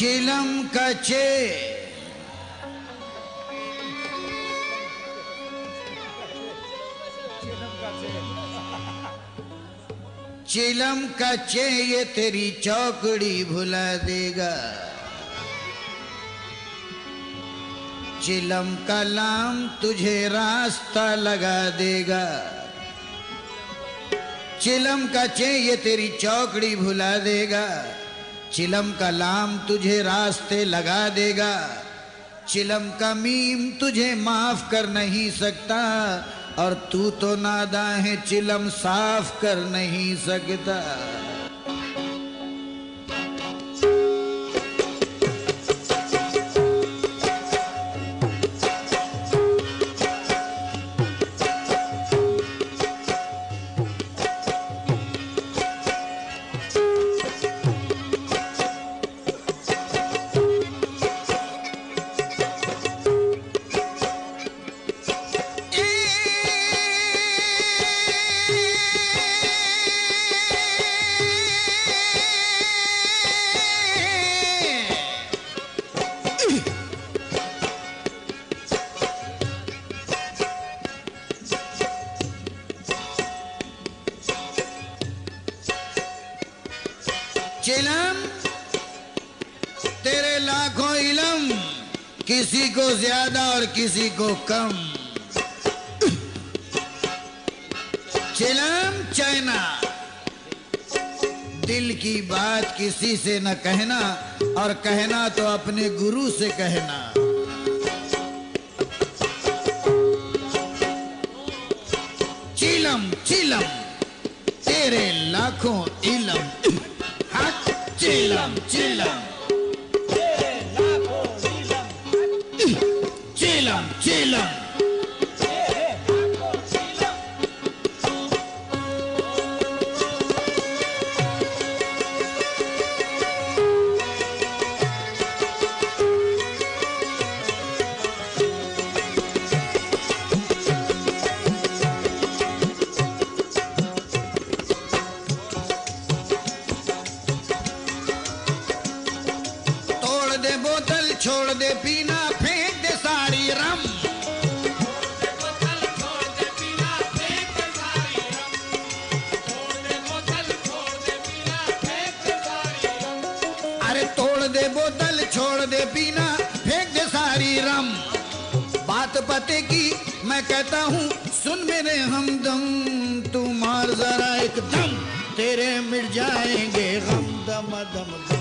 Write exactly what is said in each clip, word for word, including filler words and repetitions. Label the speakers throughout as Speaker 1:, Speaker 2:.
Speaker 1: चिलम का चे चिलम का चे ये तेरी चौकड़ी भुला देगा। चिलम का लाम तुझे रास्ता लगा देगा। चिलम का चे ये तेरी चौकड़ी भुला देगा। चिलम का लाम तुझे रास्ते लगा देगा। चिलम का मीम तुझे माफ कर नहीं सकता और तू तो नादां है चिलम साफ कर नहीं सकता। चिलम तेरे लाखों इलम, किसी को ज्यादा और किसी को कम। चिलम चाइना, दिल की बात किसी से न कहना और कहना तो अपने गुरु से कहना। चिलम चिलम तेरे लाखों इलम, चिलम चिलम तेरे लाखों इलम, चिलम चिलम तेरे लाखों इलम। छोड़ दे पीना, फेंक दे सारी रम। छोड़ दे बोतल, छोड़ दे पीना, फेंक दे सारी रम। छोड़ दे बोतल, छोड़ दे पीना, फेंक दे सारी रम। अरे तोड़ दे बोतल, छोड़ दे पीना, फेंक दे सारी रम। बात पते की मैं कहता हूँ सुन मेरे हमदम, तू मार जरा एक दम, तेरे मिट जाएंगे गम। दम दम दम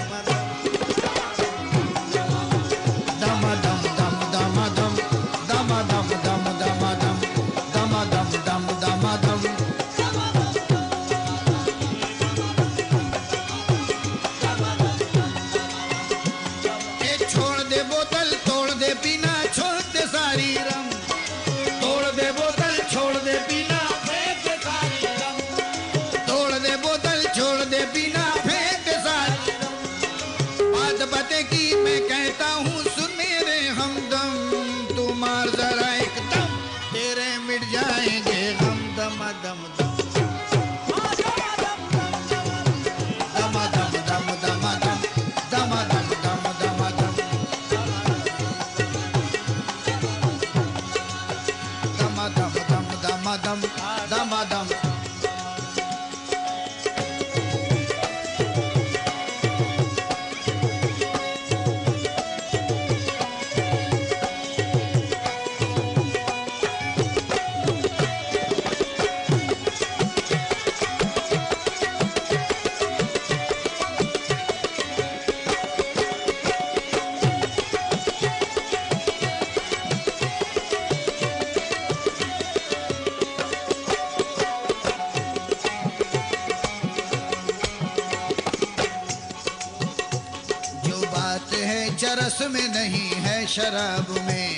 Speaker 1: चरस में नहीं है शराब में,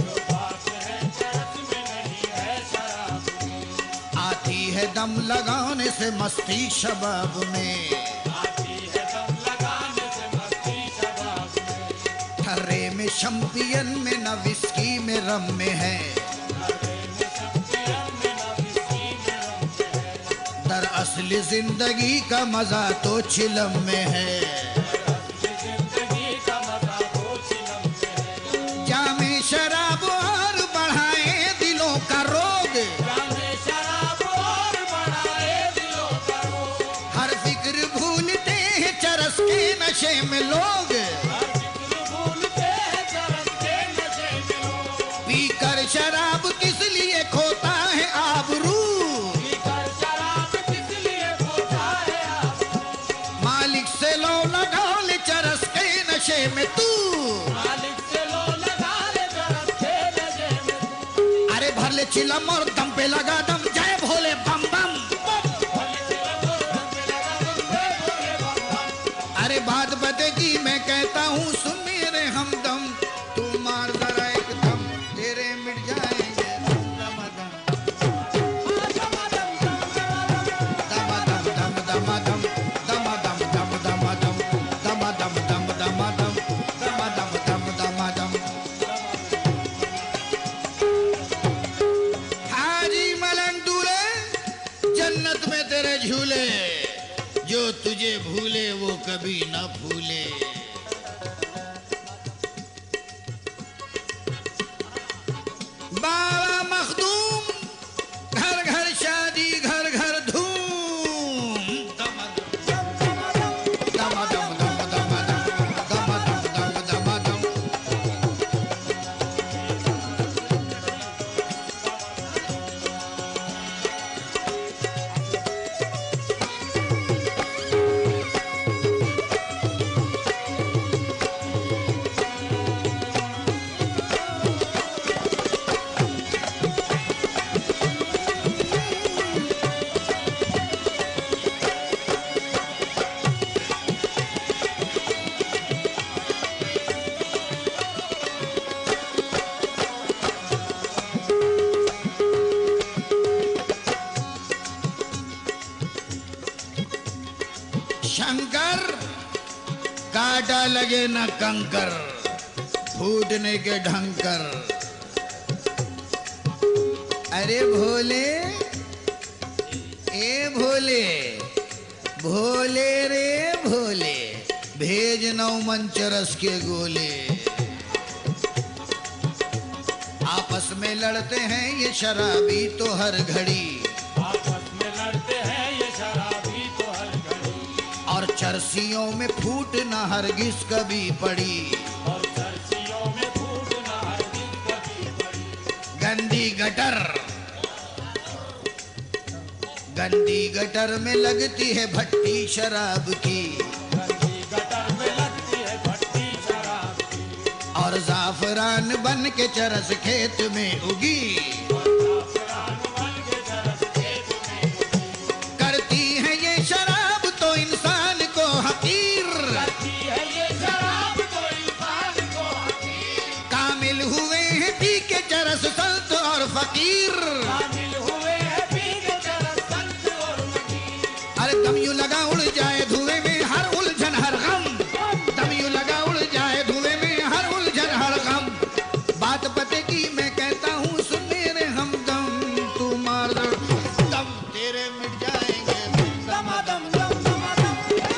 Speaker 1: बात है चरस में नहीं है शराब में। आती है दम लगाने से मस्ती शबाब में, आती है दम लगाने से मस्ती शबाब में। ठर्रे में शम्पियन में न विस्की में रम में है, दरअसल जिंदगी का मजा तो चिलम में है। शराब और बढ़ाए दिलों का रोग,
Speaker 2: जाने शराब और बढ़ाए दिलों का रोग।
Speaker 1: हर फिक्र भूलते हैं चरस के नशे में लोग,
Speaker 2: हर फिक्र भूलते हैं चरस के नशे में लोग।
Speaker 1: पीकर शराब किस लिए खोता है आबरू,
Speaker 2: पीकर शराब किस लिए खोता है आबरू।
Speaker 1: मालिक से लो लगा ले चरस के नशे में तू,
Speaker 2: मालिक से लो लगा ले चरस के नशे में तू।
Speaker 1: अरे भर ले चिलम और दम पे लगा दम, जय भोले बम बम। अरे बात बतेगी मैं कहता हूँ सुन मेरे हमदम, तू मार जरा एक दम तेरे मिट जाएंगे दमादम दमादम दम दमादम दमादम दम दमादम दमादम दम दमादम दमादम दम दमादम। हाजी मलंग दूल्हे जन्नत में तेरे झूले, जो तुझे भूले वो कभी न भूले। बाबा मखदूम घर घर शादी घर घर धूम, दमादम दमादम दमादम दमादम दमादम। शंकर काटा लगे न कंकर, फूटने के ढंकर। अरे भोले ए भोले, भोले रे भोले, भेज नौ मंचरस के गोले। आपस में लड़ते हैं ये शराबी तो हर घड़ी,
Speaker 2: आपस में लड़ते हैं ये शराबी तो हर घड़ी।
Speaker 1: और चरसियों में फूट न हरगिज कभी पड़ी,
Speaker 2: और चरसियों में फूट न हरगिज कभी पड़ी।
Speaker 1: गंदी गटर गंदी गटर में लगती है भट्टी शराब की,
Speaker 2: गंदी गटर में लगती है भट्टी शराब की।
Speaker 1: और जाफरान बन के चरस खेत में उगी,
Speaker 2: और जाफरान बन के चरस खेत में उगी।
Speaker 1: करती है ये शराब तो इंसान को हकीर,
Speaker 2: करती है ये शराब तो इंसान को हकीर।
Speaker 1: कामिल हुए हैं पी के चरस संत और फकीर।
Speaker 2: शामिल हुए हैं पी के चरस संत और फकीर।
Speaker 1: अरे दम यूं लगा उड़ जाए धुएं में हर उलझन हर गम, दम यूं लगा उड़ जाए धुएं में हर उलझन हर गम। बात पते की मैं कहता हूँ सुन मेरे हमदम, तू मार दम तेरे मिट जाएंगे दमादम दम दमादम।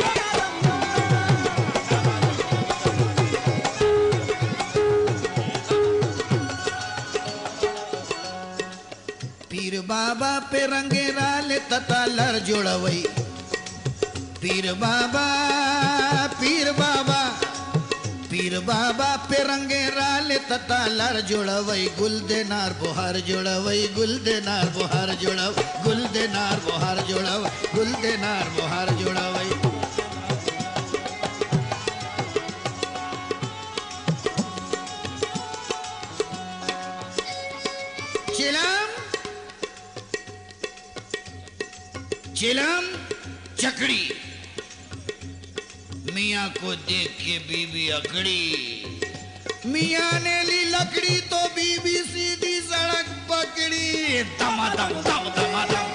Speaker 1: पीर बाबा पे रंगे राले तता लर जोड़वई, पीर बाबा पीर बाबा पीर बाबा पे रंगे राले तता लर जोड़वई। गुल देनार बोहार जोड़वई, गुल देनार बोहार जोड़व, गुल देनार बोहार जोड़व, गुल देनार बोहार जोड़वई। चिलम चिलम चकड़ी, मियाँ को देख के बीबी अकड़ी, मियाँ ने ली लकड़ी तो बीबी सीधी सड़क पकड़ी। दमादम दम दमादम